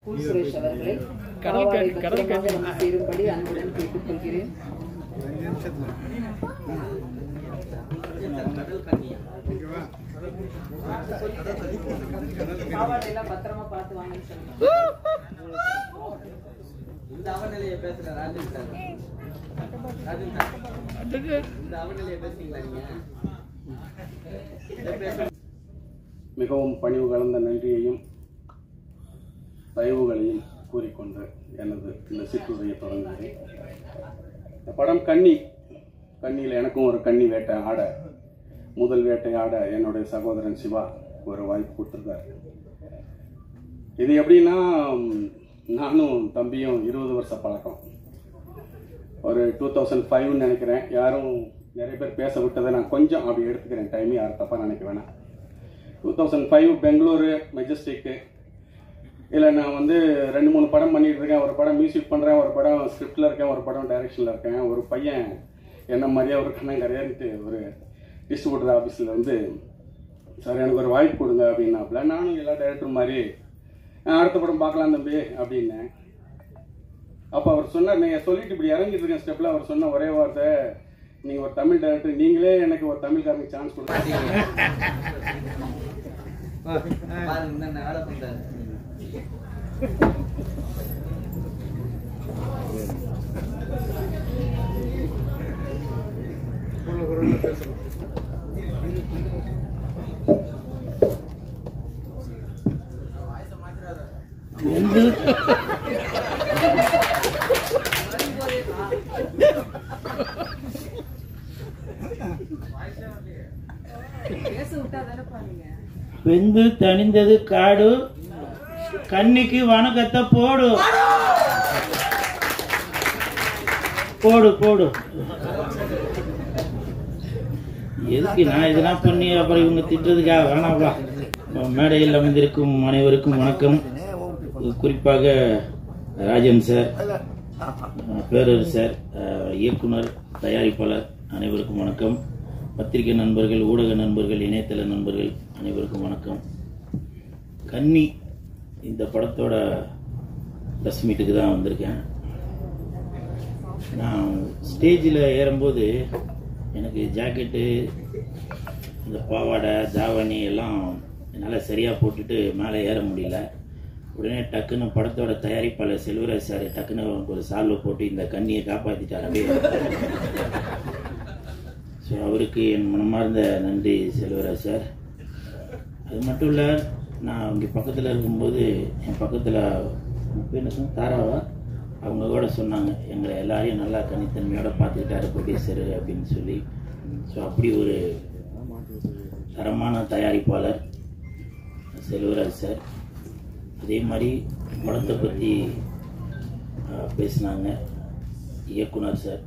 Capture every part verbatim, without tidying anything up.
சுரேஷ் அவர்களை காவாரை பத்திரமாக வந்து சேரும்படி அன்புடன் கேட்டுக்கொள்கிறேன். காவாடையெல்லாம் பத்திரமா பார்த்து வாங்கன்னு சொல்லுங்க. இந்த அவநிலையை பேசுற ராஜன் சார், ராஜன் சார், இந்த அவநிலையை பேசுறீங்களா நீங்க? மிகவும் பணிவு கலந்த நன்றியையும் தயவுகளையும் கூறிக்கொண்டு எனது இந்த சிற்றுரையை தொடங்குகிறேன். இந்த படம் கன்னி கன்னியில் எனக்கும் ஒரு கன்னி வேட்டை ஆட, முதல் வேட்டை ஆட என்னுடைய சகோதரன் சிவா ஒரு வாய்ப்பு கொடுத்துருக்காரு. இது எப்படின்னா, நானும் தம்பியும் இருபது வருஷ பழக்கம். ஒரு டூ தௌசண்ட் ஃபைவ்னு நினைக்கிறேன். யாரும் நிறைய பேர் பேச விட்டதை நான் கொஞ்சம் அப்படி எடுத்துக்கிறேன், டைமே யாரும் தப்பாக நினைக்க வேணாம். டூ தௌசண்ட் ஃபைவ் பெங்களூரு மெஜஸ்டிக்கு இல்லை, நான் வந்து ரெண்டு மூணு படம் பண்ணிகிட்டு இருக்கேன். ஒரு படம் மியூசிக் பண்ணுறேன், ஒரு படம் ஸ்கிரிப்டில் இருக்கேன், ஒரு படம் டைரக்ஷனில் இருக்கேன். ஒரு பையன் என்ன மாதிரியே ஒரு கண்ணங்கரையான்ட்டு ஒரு டிஸ்ட்ரிபியூட்டர் ஆஃபீஸில் வந்து, சார் எனக்கு ஒரு வாய்ப்பு கொடுங்க அப்படின்னாப்புல. நானும் எல்லா டைரக்டர் மாதிரி அடுத்த படம் பார்க்கலாம் தம்பி அப்படின்னேன். அப்போ அவர் சொன்னார், நீங்கள் சொல்லிட்டு இப்படி இறங்கிட்டு இருக்கேன் ஸ்டெப்பில், அவர் சொன்ன ஒரே வார்த்தை, நீங்கள் ஒரு தமிழ் டைரக்டர், நீங்களே எனக்கு ஒரு தமிழ்காரனுக்கு சான்ஸ் கொடுத்தீங்க. வெந்து தணிந்தது காடு, கன்னிக்கு வணக்கத்தை போடு போடு போடு. எதுக்கு நான் இதெல்லாம் பண்ணி அப்புறம் இவங்க திட்டுறதுக்காக வேணாம்ப்பா. மேடையில் அமைந்திருக்கும் அனைவருக்கும் வணக்கம். குறிப்பாக ராஜன் சார், பேரர் சார், இயக்குனர், தயாரிப்பாளர் அனைவருக்கும் வணக்கம். பத்திரிகை நண்பர்கள், ஊடக நண்பர்கள், இணையதள நண்பர்கள் அனைவருக்கும் வணக்கம். கன்னி இந்த படத்தோட ப்ரெஸ் மீட்டுக்கு தான் வந்திருக்கேன். நான் ஸ்டேஜில் ஏறும்போது எனக்கு ஜாக்கெட்டு, இந்த பாவாடை, தாவணி எல்லாம் என்னால் சரியாக போட்டுட்டு மேலே ஏற முடியல. உடனே டக்குன்னு படத்தோட தயாரிப்பாளர் செல்வராஜ் சார் டக்குன்னு ஒரு சால்வை போட்டு இந்த கன்னியை காப்பாற்றிட்டார். அப்படியே ஸோ அவருக்கு என் மனமார்ந்த நன்றி செல்வராஜ் சார். அது மட்டும் இல்லை, நான் இங்கே பக்கத்தில் இருக்கும்போது என் பக்கத்தில் என்ன தாராவா அவங்க கூட சொன்னாங்க, எங்களை எல்லாரையும் நல்லா கனித்தன்மையோடு பார்த்துக்கிட்டாரு ப்ரொடியூசரு அப்படின்னு சொல்லி. ஸோ அப்படி ஒரு தரமான தயாரிப்பாளர் செல்வராஜ் சார். அதே மாதிரி படத்தை பற்றி பேசினாங்க இயக்குனர் சார்.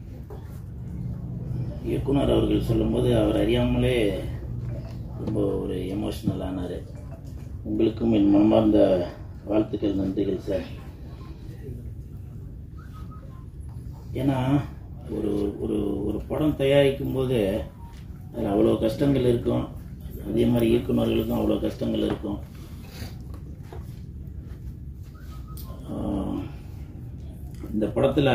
இயக்குனர் அவர்கள் சொல்லும்போது அவர் அறியாமலே ரொம்ப ஒரு எமோஷ்னல் ஆனார். உங்களுக்கும் என் மனமார்ந்த வாழ்த்துக்கள், நன்றிகள் சார். ஏன்னா ஒரு ஒரு ஒரு படம் தயாரிக்கும் போது அதில் அவ்வளோ கஷ்டங்கள் இருக்கும். அதே மாதிரி இயக்குநர்களுக்கும் அவ்வளோ கஷ்டங்கள் இருக்கும். இந்த படத்தில்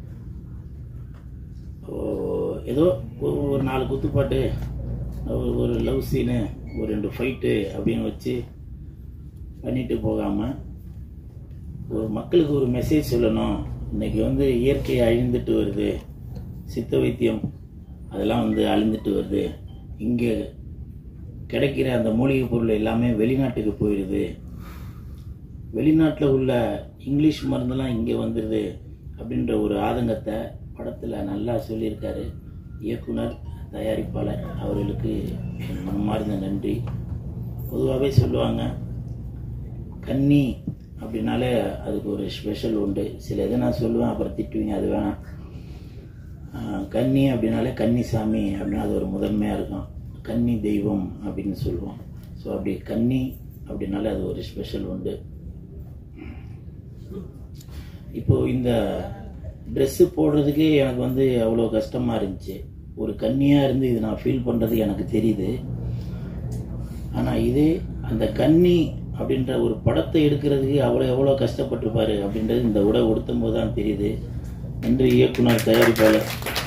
ஏதோ ஒரு நாலு குத்துப்பாட்டு, ஒரு லவ் சீனு, ஒரு ரெண்டு ஃபைட்டு அப்படின்னு வச்சு பண்ணிட்டு போகாமல் ஒரு மக்களுக்கு ஒரு மெசேஜ் சொல்லணும். இன்றைக்கி வந்து இயற்கை அழிந்துட்டு வருது, சித்த வைத்தியம் அதெல்லாம் வந்து அழிந்துட்டு வருது, இங்கே கிடைக்கிற அந்த மூலிகை பொருள் எல்லாமே வெளிநாட்டுக்கு போயிடுது, வெளிநாட்டில் உள்ள இங்கிலீஷ் மருந்தெல்லாம் இங்கே வந்துடுது அப்படின்ற ஒரு ஆதங்கத்தை படத்தில் நல்லா சொல்லியிருக்காரு இயக்குனர், தயாரிப்பாளர் அவர்களுக்கு என் மனமார்ந்த நன்றி. பொதுவாகவே சொல்லுவாங்க கன்னி அப்படின்னாலே அதுக்கு ஒரு ஸ்பெஷல் உண்டு. சில இதை நான் சொல்லுவேன், அப்புறம் திட்டுவீங்க, அது வேணாம். கன்னி அப்படின்னாலே கன்னிசாமி அப்படின்னா அது ஒரு முதன்மையாக இருக்கும். கன்னி தெய்வம் அப்படின்னு சொல்லுவோம். ஸோ அப்படி கன்னி அப்படின்னாலே அது ஒரு ஸ்பெஷல் உண்டு. இப்போது இந்த ட்ரெஸ்ஸு போடுறதுக்கு எனக்கு வந்து அவ்வளோ கஷ்டமாக இருந்துச்சு. ஒரு கன்னியாக இருந்து இது நான் ஃபீல் பண்ணுறது எனக்கு தெரியுது. ஆனால் இதே அந்த கன்னி அப்படின்ற ஒரு படத்தை எடுக்கிறதுக்கு அவ்வளோ எவ்வளோ கஷ்டப்பட்டிருப்பார் அப்படின்றது இந்த உடை உடுத்தும் போது தான் தெரியுது. நன்றி இயக்குனர், தயாரிப்பாளர்.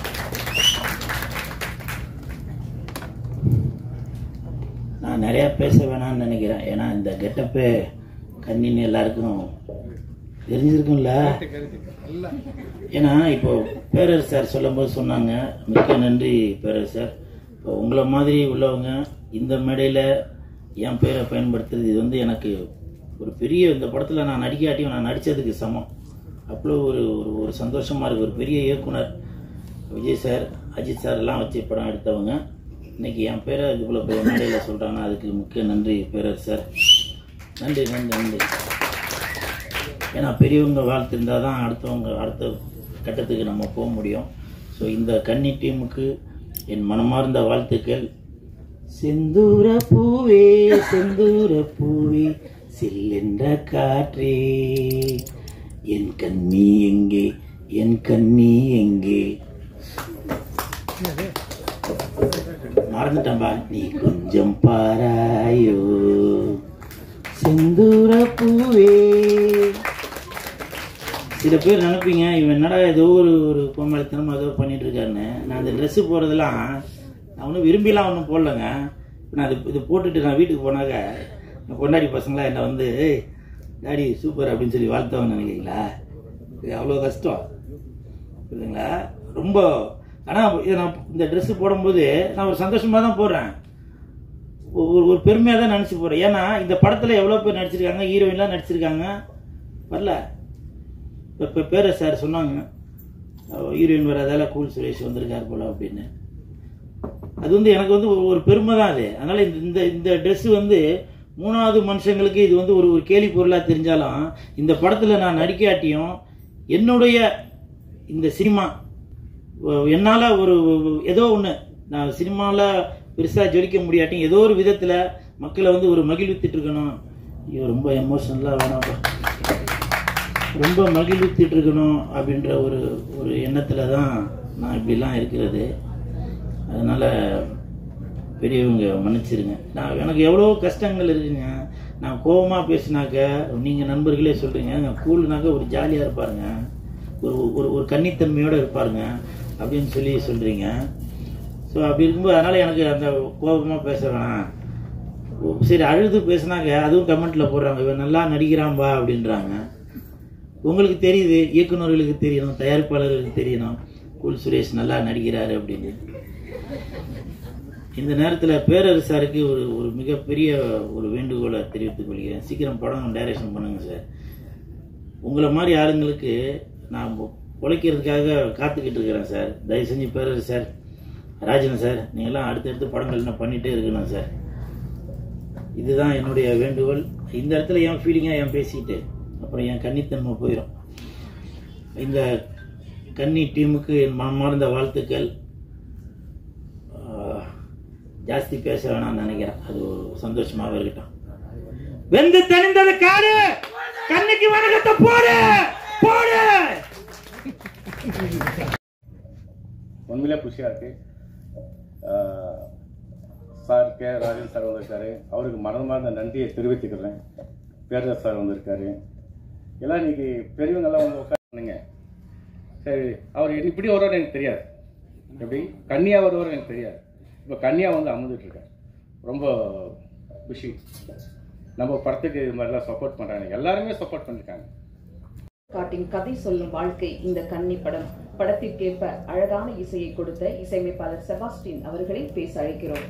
நான் நிறையா பேச வேணாம்னு நினைக்கிறேன். ஏன்னா இந்த கெட்டப்பே கண்ணின்னு எல்லாருக்கும் தெரிஞ்சிருக்கும்ல. ஏன்னா இப்போ பேரரசு சார் சொல்லும் போது சொன்னாங்க, மிக்க நன்றி பேரரசு சார். இப்போ உங்களை மாதிரி உள்ளவங்க இந்த மேடையில் என் பேரை பயன்படுத்துறது இது வந்து எனக்கு ஒரு பெரிய, இந்த படத்தில் நான் நடிக்காட்டியும் நான் நடித்ததுக்கு சமம். அவ்வளோ ஒரு ஒரு சந்தோஷமாக இருக்குது. ஒரு பெரிய இயக்குனர் விஜய் சார், அஜித் சார் எல்லாம் வச்சு படம் எடுத்தவங்க இன்னைக்கு என் பேரை இவ்வளோ பெரிய மேடையில் சொல்கிறாங்கன்னா அதுக்கு முக்கிய நன்றி பேரரசு சார். நன்றி நன்றி நன்றி. ஏன்னா பெரியவங்க வாழ்த்து இருந்தால் தான் அடுத்தவங்க அடுத்த கட்டத்துக்கு நம்ம போக முடியும். ஸோ இந்த கன்னி டீமுக்கு என் மனமார்ந்த வாழ்த்துக்கள். செந்தூர பூவே செந்தூர பூவே சில்லென்ற காற்றே என் கன்னி எங்கே என் கன்னி எங்கே மறந்துட்டம்பா. நீ கொஞ்சம் பாராயோ செந்தூர பூவே. சில பேர் நினைப்பீங்க இவன் என்னடா ஏதோ ஒரு ஒரு கோமலத்தனம் ஏதோ பண்ணிட்டு இருக்காருன்னு. நான் அந்த ட்ரெஸ்ஸு போடுறதெல்லாம் நான் ஒன்றும் விரும்பிலாம் ஒன்றும் போடலைங்க. நான் அது இது போட்டுட்டு நான் வீட்டுக்கு போனாக்க என் பொண்டாடி பசங்களாம் என்னை வந்து டாடி சூப்பர் அப்படின்னு சொல்லி வாழ்த்தவங்க நினைக்கிறீங்களா? இது அவ்வளோ கஷ்டம் இல்லைங்களா? ரொம்ப. ஆனால் நான் இந்த ட்ரெஸ்ஸு போடும்போது நான் ஒரு சந்தோஷமாக தான் போடுறேன், ஒரு ஒரு பெருமையாக தான் நினச்சி போகிறேன். ஏன்னா இந்த படத்தில் எவ்வளோ பேர் நடிச்சிருக்காங்க, ஹீரோயின்லாம் நடிச்சிருக்காங்க. வரல இப்போ இப்போ பேர சார் சொன்னாங்க ஹீரோயின் வராதால கூல் சுரேஷ் வந்திருக்கார் போல அப்படின்னு. அது வந்து எனக்கு வந்து ஒரு பெருமை தான் அது. அதனால் இந்த இந்த ட்ரெஸ்ஸு வந்து மூணாவது மனுஷங்களுக்கு இது வந்து ஒரு ஒரு கேலி பொருளாக தெரிஞ்சாலும் இந்த படத்தில் நான் நடிக்காட்டியும் என்னுடைய இந்த சினிமா என்னால் ஒரு ஏதோ ஒன்று நான் சினிமாவில் பெருசாக ஜொலிக்க முடியாட்டியும் ஏதோ ஒரு விதத்தில் மக்களை வந்து ஒரு மகிழ்வித்துட்டு இருக்கணும். ஐயோ ரொம்ப எமோஷனலாக வேணாப்பா, ரொம்ப மகிழ்வித்துட்டு இருக்கணும் அப்படின்ற ஒரு ஒரு எண்ணத்தில் தான் நான் இப்படிலாம் இருக்கிறது. அதனால் பெரியவங்க மன்னிச்சிருங்க. நான் எனக்கு எவ்வளோ கஷ்டங்கள் இருக்குங்க. நான் கோபமாக பேசினாக்க நீங்கள் நண்பர்களே சொல்கிறீங்க கூல்னாக்க ஒரு ஜாலியாக இருப்பாருங்க, ஒரு ஒரு ஒரு கன்னித்தன்மையோடு இருப்பாருங்க அப்படின்னு சொல்லி சொல்கிறீங்க. ஸோ அப்படி இருக்கும்போது அதனால் எனக்கு அந்த கோபமாக பேச வேணாம். சரி அழுது பேசினாங்க அதுவும் கமெண்ட்டில் போடுறாங்க இவன் நல்லா நடிக்கிறான்பா அப்படின்றாங்க. உங்களுக்கு தெரியுது, இயக்குநர்களுக்கு தெரியணும், தயாரிப்பாளர்களுக்கு தெரியணும் கூல் சுரேஷ் நல்லா நடிக்கிறாரு அப்படின்னு. இந்த நேரத்தில் பேரரசு சாருக்கு ஒரு ஒரு மிகப்பெரிய ஒரு வேண்டுகோளை தெரிவித்துக் கொள்கிறேன். சீக்கிரம் படம் டைரக்ஷன் பண்ணுங்க சார். உங்களை மாதிரி ஆளுங்களுக்கு நான் உழைக்கிறதுக்காக காத்துக்கிட்டு இருக்கிறேன் சார். தயவு செஞ்சு பேரரசு சார், ராஜன் சார், நீங்கள்லாம் அடுத்தடுத்து படங்கள் என்ன பண்ணிகிட்டே இருக்கணும் சார். இதுதான் என்னுடைய வேண்டுகோள். இந்த இடத்துல என் ஃபீலிங்காக என் பேசிட்டு அப்புறம் என் கன்னித்தன்மை போயிடும். இந்த கன்னி டீமுக்கு என் மனமார்ந்த வாழ்த்துக்கள். ஜாஸ்தி பேச வேணாம்னு நினைக்கிறேன், அது சந்தோஷமாக இருக்கட்டும். வெந்து தெரிந்தது காடு கண்ணுக்கு வணக்கத்தை போடு போடு. உண்மையிலே குஷியாக இருக்கு. சார் கே ராஜன் சார் வந்திருக்காரு, அவருக்கு மனமார்ந்த நன்றியை தெரிவித்துக்கிறேன். பேரரசு சார் வந்திருக்காரு. எல்லாம் இன்னைக்கு பெரியவங்கெல்லாம் வந்து உட்காந்துங்க. சரி அவர் இப்படி வருவார் எனக்கு தெரியாது, எப்படி கன்னியாக வருவார் எனக்கு தெரியாது. இப்போ கன்னியாக வந்து அமர்ந்துட்டு இருக்கார். ரொம்ப குஷி. நம்ம படத்துக்கு இது மாதிரிலாம் சப்போர்ட் பண்ணுறாங்க, எல்லாருமே சப்போர்ட் பண்ணியிருக்காங்க. காட்டின் கதை சொல்லும் வாழ்க்கை இந்த கன்னி படம். படத்திற்கேற்ப அழகான இசையை கொடுத்த இசையமைப்பாளர் செபாஸ்டின் அவர்களை பேச அழைக்கிறோம்.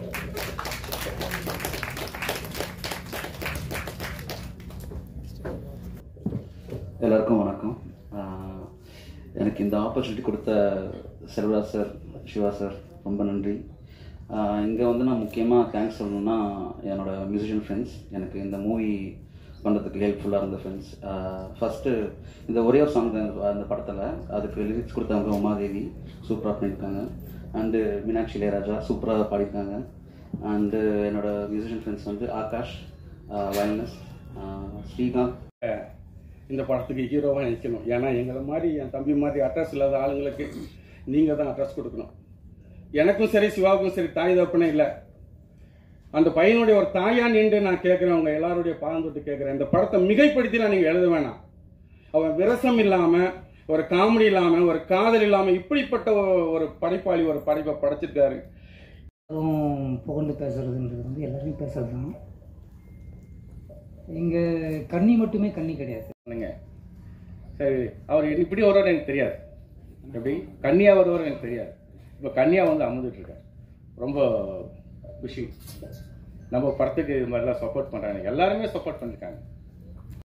எல்லாருக்கும் வணக்கம். எனக்கு இந்த ஆப்பர்ச்சுனிட்டி கொடுத்த செல்வராஜ் சார், சிவா சார் ரொம்ப நன்றி. இங்கே வந்து நான் முக்கியமாக தேங்க்ஸ் சொல்லணுன்னா என்னோடய மியூசிஷியன் ஃப்ரெண்ட்ஸ், எனக்கு இந்த மூவி பண்ணுறதுக்கு ஹெல்ப்ஃபுல்லாக இருந்த ஃப்ரெண்ட்ஸ். ஃபஸ்ட்டு இந்த ஒரே ஒரு சாங் அந்த படத்தில் அதுக்கு லிரிக்ஸ் கொடுத்தவங்க உமாதேவி சூப்பராக பண்ணியிருக்காங்க. அண்டு மீனாட்சி இளையராஜா சூப்பராக பாடியிருக்காங்க. அண்டு என்னோடய மியூசிஷியன் ஃப்ரெண்ட்ஸ் வந்து ஆகாஷ், வயலினிஸ்ட் ஸ்ரீகாந்த். இந்த படத்துக்கு ஹீரோவாக நிற்கணும். ஏன்னா எங்களை மாதிரி என் தம்பி மாதிரி அட்ரஸ் இல்லாத ஆளுங்களுக்கு நீங்கள் தான் அட்ரஸ் கொடுக்கணும். எனக்கும் சரி சிவாவுக்கும் சரி தாய் தப்புனே இல்லை. அந்த பையனுடைய ஒரு தாயா நின்று நான் கேட்குறேன், உங்க எல்லாருடைய பாதம் கேட்குறேன், இந்த படத்தை மிகைப்படுத்திலாம் நீங்க எழுத வேணாம். அவன் விரசம் இல்லாம, ஒரு காமெடி இல்லாம, ஒரு காதல் இல்லாம இப்படிப்பட்ட ஒரு படைப்பாளி ஒரு படைப்பை படைச்சிருக்காரு. அதுவும் புகழ்ந்து பேசுறதுன்றது வந்து எல்லாருமே பேசுறது தான். இங்கே கன்னி மட்டுமே கன்னி கிடையாது. சரி, அவர் இப்படி வருவார் எனக்கு தெரியாது, எப்படி கன்னியா வருவார் எனக்கு தெரியாது. இப்போ கன்னியா வந்து அமுதுட்டு இருக்கார். ரொம்ப விஷயம் நம்ம படத்துக்கு இது மாதிரிலாம் சப்போர்ட் பண்ணுறாங்க, எல்லாருமே சப்போர்ட் பண்ணியிருக்காங்க.